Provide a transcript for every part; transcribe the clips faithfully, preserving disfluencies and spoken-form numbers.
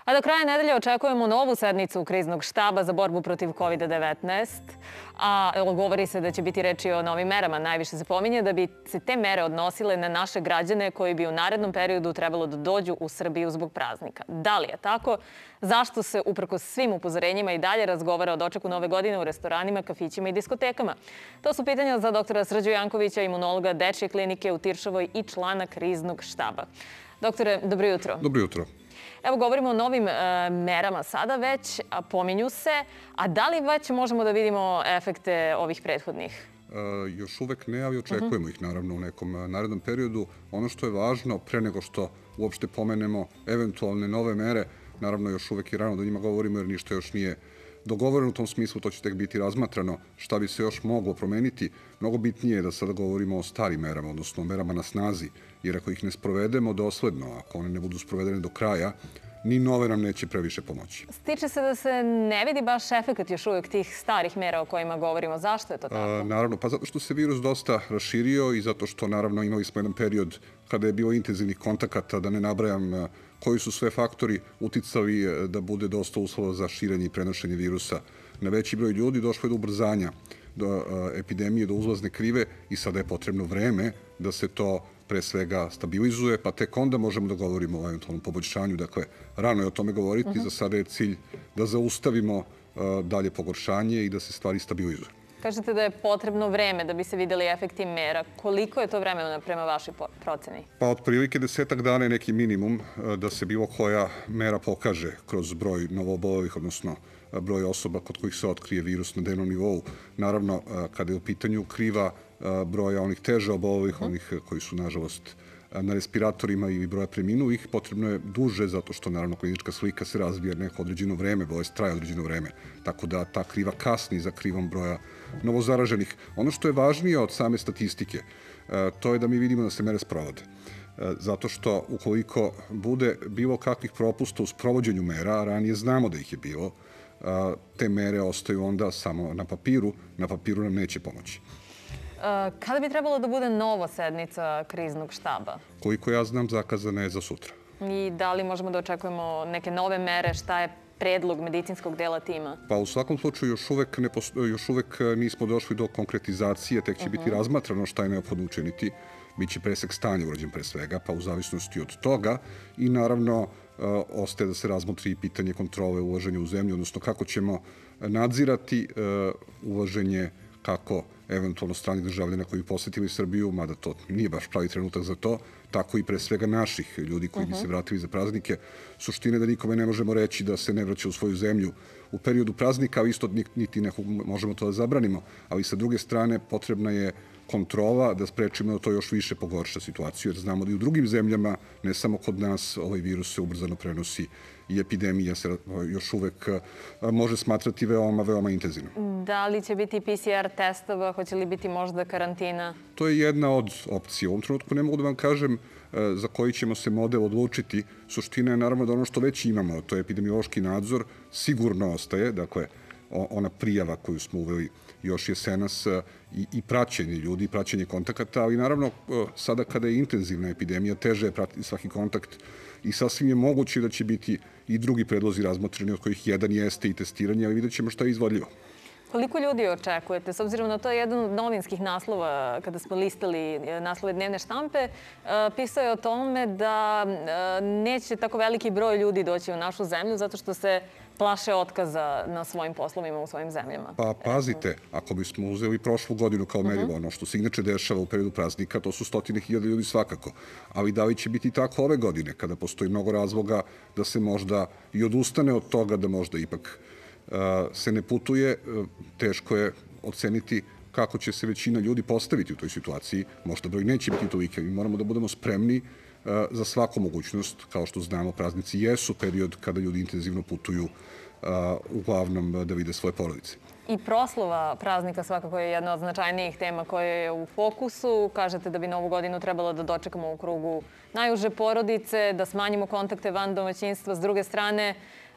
A do kraja nedelje očekujemo novu sednicu kriznog štaba za borbu protiv kovid devetnaest. A govori se da će biti reči o novim merama. Najviše se pominje da bi se te mere odnosile na naše građane koji bi u narednom periodu trebalo da dođu u Srbiju zbog praznika. Da li je tako? Zašto se uprkos svim upozorenjima i dalje razgovara o dočeku nove godine u restoranima, kafićima i diskotekama? To su pitanja za doktora Srđu Jankovića, imunologa Dečje klinike u Tiršovoj i člana kriznog štaba. Doktore, dobro jutro. Dobro jutro. Evo, govorimo o novim e, merama sada već, a pominju se. A da li već možemo da vidimo efekte ovih prethodnih? E, još uvek ne, ali očekujemo uh-huh. ih naravno u nekom narednom periodu. Ono što je važno, pre nego što uopšte pomenemo eventualne nove mere, naravno još uvek je rano da njima govorimo jer ništa još nije dogovoreno u tom smislu, to će tek biti razmatrano šta bi se još moglo promeniti. Mnogo bitnije je da sada govorimo o starim merama, odnosno o merama na snazi, jer ako ih ne sprovedemo dosledno, ako one ne budu sprovedene do kraja, ni nove nam neće previše pomoći. Stiče se da se ne vidi baš efekt još uvijek tih starih mera o kojima govorimo. Zašto je to tako? A, naravno, pa zato što se virus dosta raširio i zato što naravno imali smo jedan period kada je bilo intenzivnih kontakata, da ne nabrajam koji su sve faktori uticali da bude dosta uslova za širenje i prenošenje virusa na veći broj ljudi. Došlo je do ubrzanja do epidemije, do uzlazne krive i sada je potrebno vreme da se to pre svega stabilizuje, pa tek onda možemo da govorimo o eventualnom poboljšanju. Dakle, rano je o tome govoriti, uh-huh. za sada je cilj da zaustavimo uh, dalje pogoršanje i da se stvari stabilizuju. Kažete da je potrebno vreme da bi se videli efekti mera. Koliko je to vremena prema vašoj proceni? Pa otprilike desetak dana je neki minimum da se bilo koja mera pokaže kroz broj novoobolelih, odnosno broj osoba kod kojih se otkrije virus na dnevnom nivou. Naravno, kada je u pitanju kriva broja onih teže obolelih, onih koji su, nažalost, na respiratorima i broja preminulih, potrebno je duže, zato što, naravno, klinička slika se razvija neko određeno vreme, bolest traje određeno vreme, tako da ta kriva kasni za krivom broja novozaraženih. Ono što je važnije od same statistike, to je da mi vidimo da se mere sprovode. Zato što ukoliko bude bilo kakvih propusta u sprovođenju mera, a ranije znamo da ih je bilo, te mere ostaju onda samo na papiru, na papiru nam neće pomoći. Kada bi trebalo da bude nova sednica kriznog štaba? Koliko ja znam, zakazana je za sutra. I da li možemo da očekujemo neke nove mere? Šta je predlog medicinskog dela tima? Pa u svakom slučaju još uvek, ne posto, još uvek nismo došli do konkretizacije, tek će uh-huh. biti razmatrano šta je neophodno učiniti. Biće presek stanja urađen pre svega, pa u zavisnosti od toga i naravno uh, ostaje da se razmotri pitanje kontrole ulaženja u zemlju, odnosno kako ćemo nadzirati uh, ulaženje kako eventualno stranih državljana koji bi posetili Srbiju, mada to nije baš pravi trenutak za to, tako i pre svega naših ljudi koji bi se vratili za praznike. Suštine da nikome ne možemo reći da se ne vraća u svoju zemlju u periodu praznika, ali isto niti ne možemo to da zabranimo, ali sa druge strane potrebna je kontrola da sprečimo da to još više pogorša situaciju, jer znamo da i u drugim zemljama, ne samo kod nas, ovaj virus se ubrzano prenosi i epidemija se još uvek može smatrati veoma, veoma intenzivno. Da li će biti P C R testova, hoće li biti možda karantina? To je jedna od opcija. U ovom trenutku ne mogu da vam kažem za koji ćemo se model odlučiti. Suština je naravno da ono što već imamo, to je epidemiološki nadzor, sigurno ostaje, dakle, ona prijava koju smo uveli još jesenas i, i praćenje ljudi, i praćenje kontakata, ali naravno sada kada je intenzivna epidemija, teže je pratiti svaki kontakt i sasvim je moguće da će biti i drugi predlozi razmotreni, od kojih jedan jeste i testiranje, ali vidjet ćemo šta je izvodljivo. Koliko ljudi očekujete? S obzirom na to je jedan od novinskih naslova, kada smo listali naslove dnevne štampe, pisao je o tome da neće tako veliki broj ljudi doći u našu zemlju zato što se plaše otkaza na svojim poslovima u svojim zemljama. Pa pazite, ako bismo uzeli prošlu godinu kao merilo, ono što se inače dešava u periodu praznika, to su stotine hiljada ljudi svakako. Ali da li će biti tako ove godine, kada postoji mnogo razloga da se možda i odustane od toga, da možda ipak se ne putuje, teško je oceniti kako će se većina ljudi postaviti u toj situaciji. Možda broj neće biti tolike. Mi moramo da budemo spremni za svaku mogućnost. Kao što znamo, praznici jesu period kada ljudi intenzivno putuju, uglavnom da vide svoje porodice. I proslava praznika svakako je jedna od značajnijih tema koja je u fokusu. Kažete da bi novu godinu trebalo da dočekamo u krugu najuže porodice, da smanjimo kontakte van domaćinstva. S druge strane,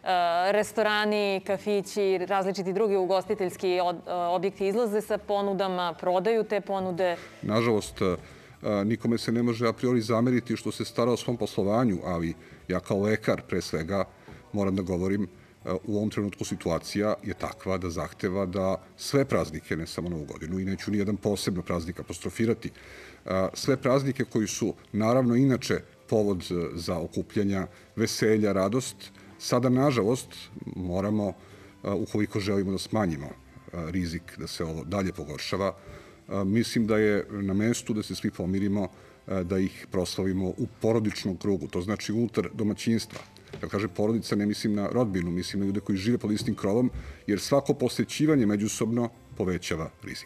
restorani, kafići, različiti drugi ugostiteljski objekti izlaze sa ponudama, prodaju te ponude. Nažalost, nikome se ne može a priori zameriti što se stara o svom poslovanju, ali ja kao lekar pre svega moram da govorim, u ovom trenutku situacija je takva da zahteva da sve praznike, ne samo Novu godinu, i neću nijedan posebno praznik apostrofirati, sve praznike koji su naravno inače povod za okupljanja, veselja, radost, sada nažalost moramo, ukoliko želimo da smanjimo rizik da se ovo dalje pogoršava, mislim da je na mestu da se svi pomirimo, da ih proslavimo u porodičnom krugu, to znači unutar domaćinstva. Kad kažem porodica, ne mislim na rodbinu, mislim na ljude koji žive pod istim krovom, jer svako posjećivanje međusobno povećava rizik.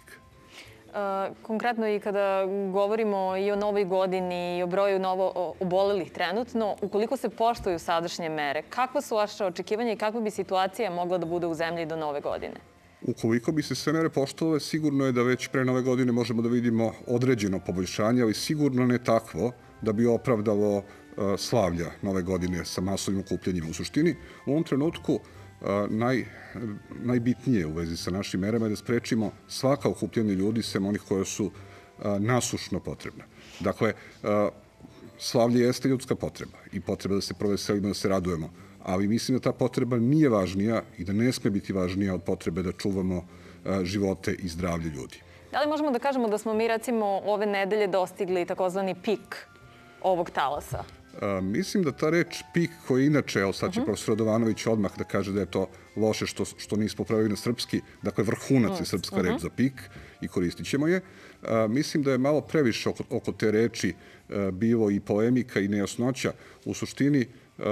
Konkretno i kada govorimo i o novoj godini i o broju novo obolelih trenutno, ukoliko se poštuju sadašnje mere, kakva su vaše očekivanja i kakva bi situacija mogla da bude u zemlji do nove godine? Ukoliko bi se sve mere poštovale, sigurno je da već pre nove godine možemo da vidimo određeno poboljšanje, ali sigurno ne takvo da bi opravdalo slavlja nove godine sa masovnim okupljanjima. U suštini, u ovom trenutku naj, najbitnije u vezi sa našim merama je da sprečimo svaka okupljanja ljudi sem onih koje su nasušno potrebna. Dakle, slavlje jeste ljudska potreba i potreba da se proveselimo, da se radujemo, ali mislim da ta potreba nije važnija i da ne sme biti važnija od potrebe da čuvamo živote i zdravlje ljudi. Da li možemo da kažemo da smo mi recimo ove nedelje dostigli takozvani pik ovog talasa? Mislim da ta reč pik, koja inače, evo sad će profesor Radovanović odmah da kaže da je to loše što nismo pravili na srpski, dakle vrhunac je srpska reč za pik i koristit ćemo je. Mislim da je malo previše oko te reči bilo i polemika i nejasnoća. U suštini,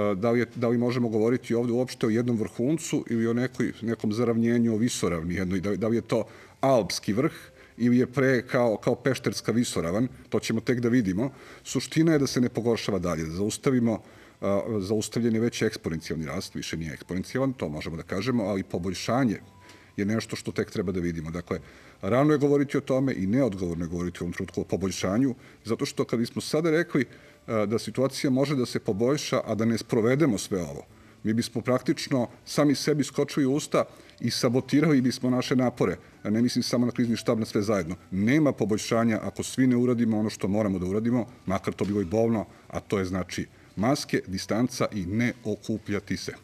da li možemo govoriti ovde uopšte o jednom vrhuncu ili o nekom zaravnjenju, o visoravni jednoj, da li je to alpski vrh ili je pre kao pešterska visoravan, to ćemo tek da vidimo. Suština je da se ne pogoršava dalje, da zaustavimo, zaustavljen je već eksponencijalni rast, više nije eksponencijalan, to možemo da kažemo, ali poboljšanje je nešto što tek treba da vidimo. Dakle, rano je govoriti o tome i neodgovorno je govoriti u ovom trenutku o poboljšanju, zato što kad bismo sada rekli da situacija može da se poboljša, a da ne sprovedemo sve ovo, mi bismo praktično sami sebi skočili u usta i sabotirali bismo naše napore. Ne mislim samo na krizni štab, na sve zajedno. Nema poboljšanja ako svi ne uradimo ono što moramo da uradimo, makar to bilo i bolno, a to je znači maske, distanca i ne okupljati se.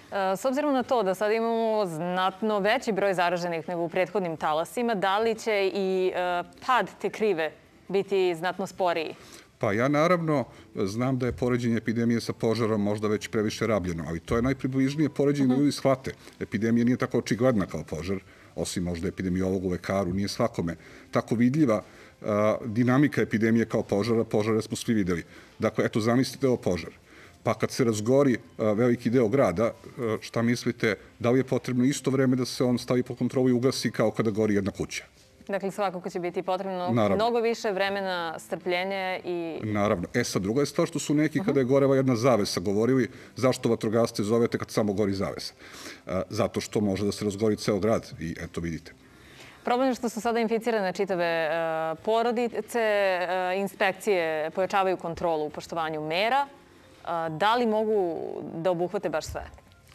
S obzirom na to da sad imamo znatno veći broj zaraženih nego u prethodnim talasima, da li će i pad te krive biti znatno sporiji? Pa ja naravno znam da je poređenje epidemije sa požarom možda već previše rabljeno, ali to je najpribližnije poređenje da ljudi shvate. Epidemija nije tako očigledna kao požar, osim možda epidemiolog u lekaru, nije svakome tako vidljiva dinamika epidemije kao požara, požare smo svi videli. Dakle, eto, zamislite ovo požar. Pa kad se razgori veliki deo grada, šta mislite, da li je potrebno isto vreme da se on stavi pod kontrolu i ugasi kao kada gori jedna kuća? Dakle, svakako će biti potrebno mnogo više vremena, strpljenje i... Naravno. E sad, druga je stvar što su neki kada je goreva jedna zavesa govorili zašto vatrogasce zovete kad samo gori zavesa. Zato što može da se razgori ceo grad i eto vidite. Problem je što su sada inficirane čitave porodice, inspekcije pojačavaju kontrolu u poštovanju mera. Da li mogu da obuhvate baš sve?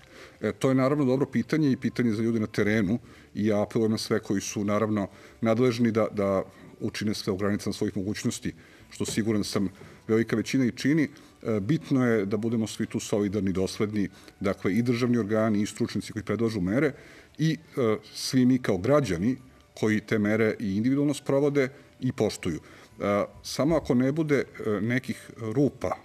To je naravno dobro pitanje i pitanje za ljude na terenu i ja apelujem na sve koji su naravno nadležni da učine sve u granicama svojih mogućnosti, što siguran sam velika većina i čini. Bitno je da budemo svi tu solidarni, dosledni, dakle i državni organi i stručnici koji predlažu mere i svi mi kao građani koji te mere i individualno sprovode i poštuju. Samo ako ne bude nekih rupa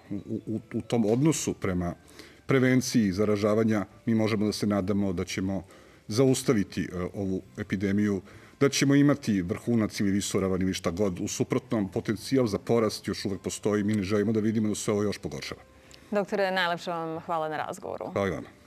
u tom odnosu prema prevenciji zaražavanja, mi možemo da se nadamo da ćemo zaustaviti ovu epidemiju, da ćemo imati vrhunac ili visoravan ili šta god. U suprotnom, potencijal za porast još uvek postoji. Mi ne želimo da vidimo da se ovo još pogoršava. Doktore, najlepše vam hvala na razgovoru. Hvala i vama.